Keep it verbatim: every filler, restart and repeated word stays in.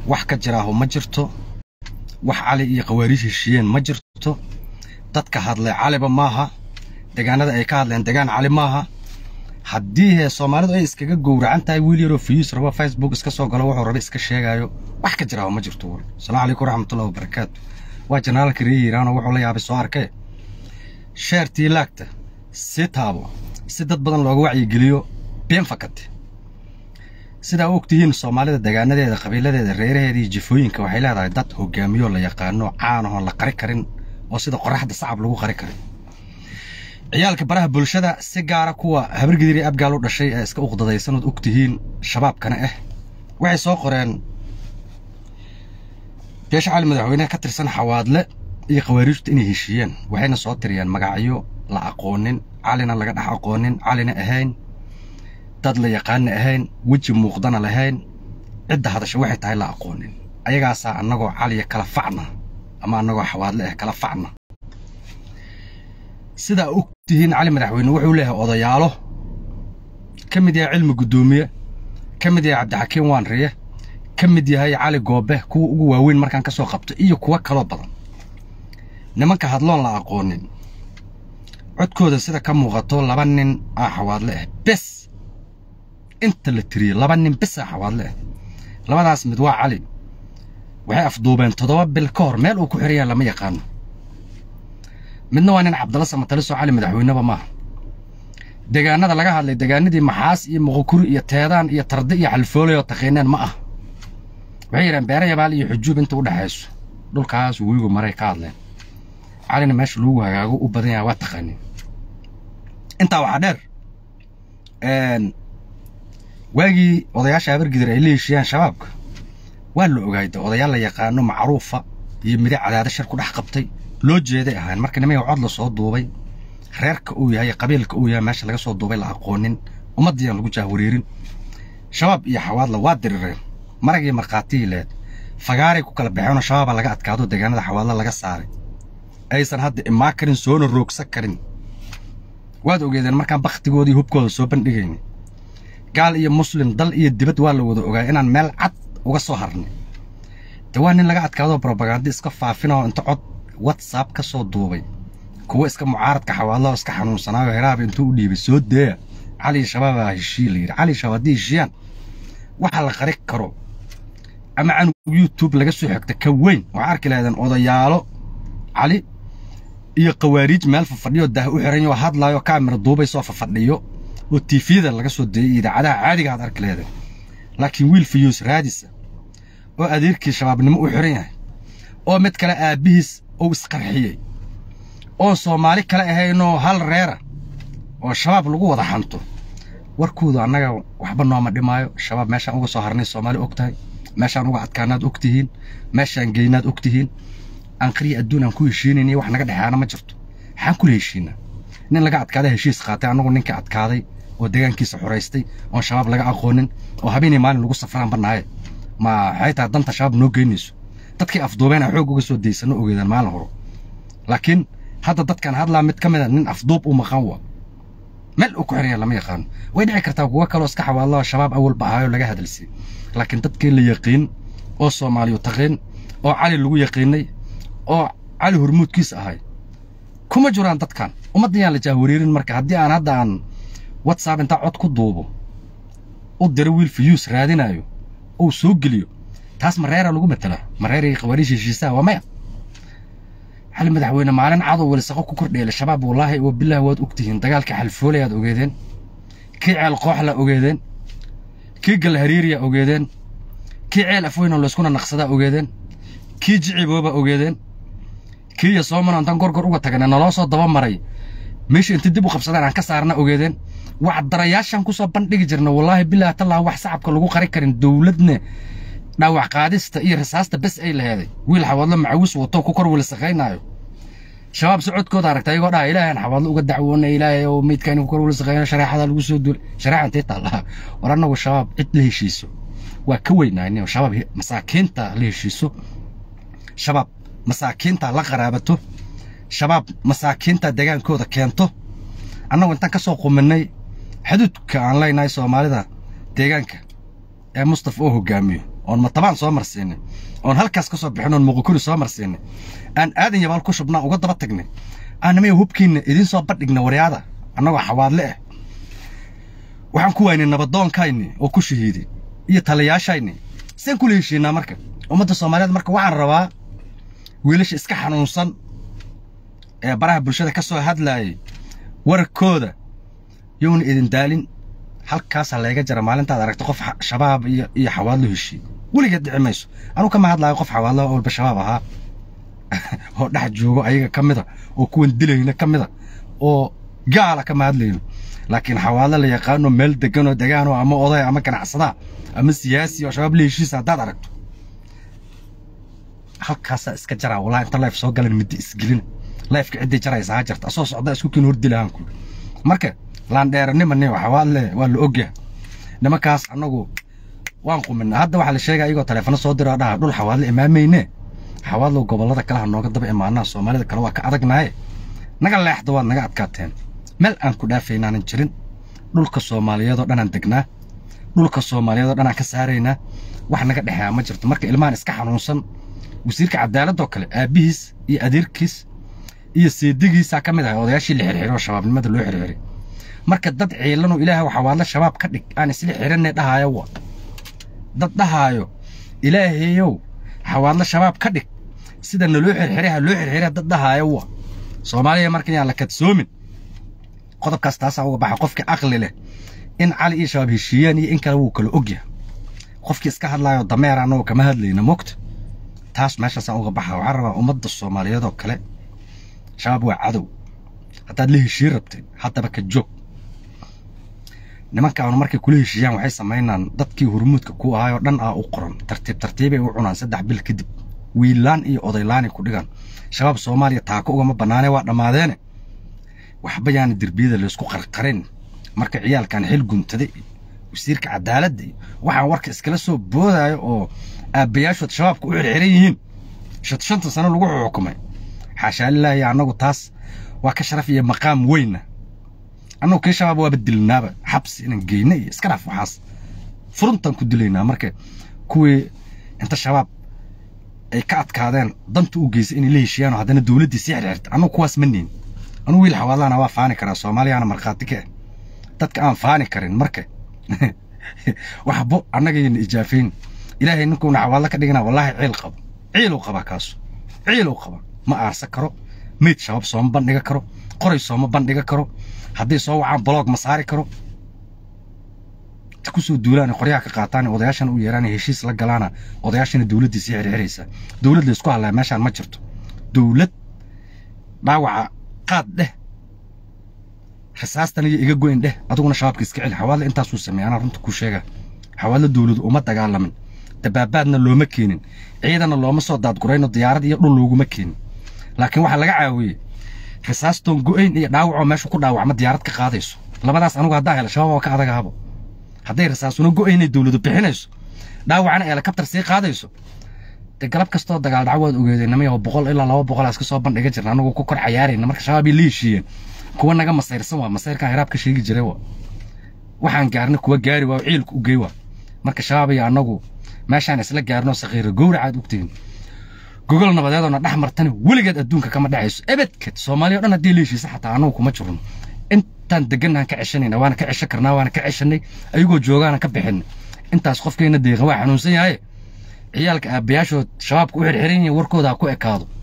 wax ka jiraaho ma jirto wax cali iyo qawaariij heshiiyeen ma jirto dadka hadlay caliba maaha deegaanada ay ka hadleen deegaan cali maaha haddii ee Soomaalidu ay iskaga gowracan tahay wiil yar oo fiis raba Facebook iska soo galo wuxuu raba iska sheegayo wax ka jiraaho ma jirto salaamu calaykum waraxmatullaahi wabarakaatu waa janaalka Riiraan wuxuu la yaabay soo arkay sheertii laagta si taabo si dad badan looga wacyi geliyo been fakad sida ogtihiin Soomaalida deegaanadeeda qabiiladeeda reeraheeda iyo jifooyinka waxay leedahay dad hogaamiyo la yaqaano caan ah oo la qari karin oo sida qoraxda sacab lagu qari karin ciyaalka baraha bulshada si gaar ah kuwa habargidiri abgaal u dhashay ee iska uqdadaysan oo ogtihiin shabaabkana ah waxay soo qoreen beesha cali madaxweynaha ka tirsan xawaadle iyo qawaariijta inay heshiiyeen waxayna soo tiriyaan magacyo la aqoonin calina laga dhax aqoonin calina ahayn dad la yaqaan ahayn waji muuqdana lahayn cidda hadasho waxay tahay la aqoonin ayagaasa annagoo cali kala facna ama annagoo xawaadle ah kala facna sida ogtihiin cali madaxweyne wuxuu leeyahay odayaalo kamid yahay cilmi gudoomiye kamid yahay cabdixakiin waanriye kamid yahay cali goobe kuwa ugu waaweyn markaan ka soo qabto iyo kuwa kala badan nimanka hadloon la aqoonin codkooda sida ka muuqato laba nin ah xawaadle ah bes inta la tiriyo laba nin bes ah xawaadle ah labadaas mid waa cali waxay afduubeen toddoba bil ka hor meel uu ku xiriyay lama yaqaan midna waa nin Cabdalla Samatale soo cali madaxweyneba ma deegaanada laga hadlay deegaanadii maxaas iyo muqokuri iyo teedaan iyo tarde iyo xalfoolayo taqeenan ma ah waxay yiraan beeraha baal iyo xujuub inta u dhaxayso dhulkaas weeyo maray ka hadleen calina meesha lagu hagaago u badan yahay waa taqaanin inta waxa dheer een waagi odayaasha habargidir ay leeshiyaan shabaabka waa la ogaayday odayaal la yaqaano macruufa iyo mid cadaada shir ku dhax qabtay loo jeeday ahaan marka nimay cod la soo duubay reerka uu yahay qabiilka uu yahay meesha laga soo duubay la aqoonin ummadii lagu jahwareerin shabaab iyo xawaad la waa dirireen maragii marqaati leed fagaare ku kala baxeen shabaab laga adkaado deegaanada xawaad laga saaray aysan hadda ima karin soo roogsa karin waad ogeedeen markaan baqtigoodii hubkooda soo bandhigeen gaal iyo muslim dal iyo dibad waa la wada ogaay inaan meel cad uga soo harnay dawaan in laga adkaado propaganda iska faafinayo inta cod WhatsApp ka soo duubay kuwa iska mucaaradka xawaadlo iska xanuunsanaayo heraab intuu u dhiibay soo deeya cali shabaab ah heshiilay cali shabaab heshiyan waxa la qari karo ama aan YouTube laga soo xigta ka weyn waxa arki lahaydeen odayaalo cali iyo qawaariij meel fadhiyo dah u xiran yahay hadlaayo kaamira duubay soo fadhiyo oo T V-da laga soo deeyay idaacadaha caadiga ah arki lahaydeen laakiin wiil fiyus raadisa oo adeerkii shabaabnimo u xiran yahay oo mid kale aabihiis oo isqarxiyay oo Soomaali kale ahayno hal reera oo shabaab lagu wada xanto warkooda annaga waxba nooma dhimaayo shabaab meeshaan uga soo harnay Soomaali ogtahay meeshaan uga adkaanaad ogtihiin meeshaan geynaad ogtihiin aan qariy adduunaan ku heshiinayay wax naga dhaxaana ma jirto waxaan ku heshiinaa nin laga adkaaday heshiis qaatay anagu ninka adkaaday oo deegaankiisa xoreystay oo shabaab laga aqoonin oo habeenii maalin lagu safraan banaay ma hayta danta shabaab noo geynayso dadkii afduubeen xoog uga soo deysano ogeedaan maalin hore laakiin hadda dadkan hadlaa mid kamid ah nin afduub u maqan waa meel uu ku xiriyay lama yaqaan way dhici kartaa kuwa kale oo iska xawaalo shabaab awal baahayo laga hadalsi laakiin dadkii la yaqiin oo Soomaaliyo taqeen oo cali lagu yaqiinay oo cali hormuudkiis ahay kuma jiraan dadkan ummadiyaan la jahwareerin marka haddii aan hadda aan WhatsApp inta cod ku duubo u diro wiil fiyus raadinayo oo soo geliyo taas mareera lagu matala mareeri qawaariij heshiisaa waa maya hal madaxweyne maalin cad oo walisaqo ku kordheeyay shabaab wallahi oo billaah waad ogtihiin dagaalka xalfoolay aad ogeedeen kii ceel qoox la ogeedeen kii gal hariiriya ogeedeen kii ceel afweyn oo la isku naqsada ogeedeen kii jicibooba ogeedeen kii ya Soomaaliya intaan gorgor uga tagana naloo soo daba maray meesha inta dib u qabsadaan aan ka saarna ogeedeen wax darayaashan ku soo bandhigi jirna wallahi billaah talaa wax sacabka lagu qari karin dawladna dhaawac qaadista iyo rasaasta bas ay leeyahay wiil xawaadlo macawis wato ku kor wala saqeynaayo shabaab socodkooda aragtay iyago dhaa ilaahan xawaadlo uga dacwoonay ilaahay oo meedkan ku kor wala saqeynaa sharaxada lagu soo duul sharaxan taala waranagu shabaab cid la heshiiso waa ka weynaanay shabaab masaakiinta la heshiiso shabaab masaakiinta la qaraabato shabaab masaakiinta deegaankooda keento annagu intaan ka soo quminay xuduudka aan leenahay Soomaalida deegaanka ee Mustafa oo hogaamiyo oon matabaan soo marsiinay oon halkaas ka soo bixin oon muqukuri soo marsiinay aan aadan yabaal ku shubnaa uga daba tagnay aanamay hubkiina idin soo badhigna waryaada annagoo xawaadle ah waxaan ku waynay nabadoonkayni oo ku shahiiday iyo taliyaashayni seen kula heshiinaa marka ummadda Soomaaliyeed marka waxaan rabaa wiilasha iska xanuunsan ee baraha bulshada ka soo hadlaayay warkooda yoon idin daalin halkaas laga jara maalintaad aragto qof shabaab iyo iyo xawaadlo heshiin weligeed dhici mayso anu kama hadlaayo qof xawaadlo oo shabaab ahaa oo dhex joogo ayaga kamida oo kuwan dilayna kamida oo gaala kama hadlayno laakiin xawaadlo la yaqaano meel degan oo degaan oo ama oday ama ganacsada ama siyaasi oo shabaab leeshiis hadaad aragto halkaas iska jara walaa inta live soo galan mid isgelin live ka cidii jaraysa ha jarta soo socda isku kiin hordilaan ku marka laan dheernimane waxa waale waa la ogyahay nimankaas anagu waan qumina hadda waxa la sheegay ayagoo telefoon soo diraa dhaha dhul xawaadle imaamayne xawaadlo gobolada kala nooga daba imaanaa Soomaalida kale waa ka adagnaay naga leexdo waa naga adkaateen meel aan ku dhaafeynaan jirin dhulka Soomaaliyeed oo dhan aan degnaa dhulka Soomaaliyeed oo dhan aan ka saareyna wax naga dhaxaa ma jirto marka ilmaan iska xanuunsan wasiirka cadaaladda oo kale aabihiis iyo adeerkiis iyo seedigiisa ka mid ah odayaashii la xiriiray shabaabnimada loo xiriiray marka dad ciilan oo ilaahay waxa waala shabaab ka dhig aan isla xiranay dhahayo waa dad dhahayo ilaahayow xawaadla shabaab ka dhig sida loo xiriiray loo xiriiray dad dhahayo waa Soomaaliya markii aan la kadsoomin qodobkaas taas uga baxa qofka aqli leh in cali iyo shabaab heshiiyeen iyo in kale uu kala ogyahay qofkii iska hadlayo dameer anoo kama hadlayna moogta taas meeshaas uga baxa waxa rabaa ummadda Soomaaliyeed oo kale shabaab waa cadow hadaad la heshiin rabtay hadaba ka joog nimanka aan markay kula heshiiyaan waxay sameeyaan dadkii hormuudka ku ahaa oo dhan ah u qoran tartiib tartiib ay u cunaan saddex bil kadib wiilaan iyo odaylaan ku dhigan shabaab Soomaaliya taako uga ma banaanay waa dhamaadeen waxba yaan dirbiyada la isku qarqarin marka ciyaalkan xil guntaday wasiirka cadaaladda waxaan warka iskala soo boodayo oo aabayaashood shabaabku u xiriiran yihiin shanta sano lagu xukumay xaasha ilaahay anagu taas waa ka sharaf iyo maqaam weyn anoo ka shabaab waa bedilnaaba xabsi inaan geynay iska raf waxaas furuntan ku dilayna marka kuwii inta shabaab ay ka adkaadeen danta u geysay in la heshiiyaan hadana dawladda si xiriirta anoo kuwaas maneen anoo wiil xawaadlana waa faani karaa Soomaaliyaana marqaati ka dadka aan faani karin marka waxbo anaga in ijaafin ilaahay ninku xawaadla ka dhigana wallahi ciil qab ciil u qaba kaas ciil u qaba ma aarsa karo mid shabaab soo bandhiga karo qoray soo ma bandhiga karo haddii soo wacaan blog ma saari karo ku soo duulaan qoryaha ka qaataan odayaashan u yeeraan heshiis la galaana odayaashana dawladda si xiriiraysa dawladda isku halay meeshan ma jirto dawlad dhaawaca qaad dheh xasaastan iyo iga goyn dheh aduguna shabaabka iska cil xawaale intaas uu sameeyana runta ku sheega xawaale dawladdu uma dagaalamin dabaabaadna looma keenin ciidana looma soo daad gurayno diyaarad iyo dhul looguma keenin laakiin waxa laga caawiyay xisaastoon go'ayn iyo dhaawaco meesha ku dhaawacma diyaarad ka qaadayso labadaas anigu hadaa helo shabaab ka adag ahabo haday rasaasuna go'ayn dawladdu bixinayso dhaawacana helicopter sii qaadayso de galab kasto dagaal dhaawad ogeeday namiyo boqol ilaa laba boqol iska soo bandhiga jirna anigu ku kor cayaarayna marka shabaab leeshiyeen kuwa naga masayrsan waa masayrka hiraab ka sheegi jiray waa waxaan gaarnay kuwa gaari waa ciilku u geey waa marka shabaab iyo anagu meeshaan isla gaarno saqiiro gowracaad ogtiin Google nabadeedona dhaxmartan weligeed adduunka kama dhacayso abadkad Soomaaliya dhan hadii leeshiisa xataa anagu kuma jirno intaan deganaan ka ceshanayna waana ka ceshan karnaa waana ka ceshanay ayagoo joogaana ka bixin intaas qofkeena deeqa waa xanuunsan yahay ciyaalka aabayaashood shabaabku u xirxiran yihiin warkooda ku ekaado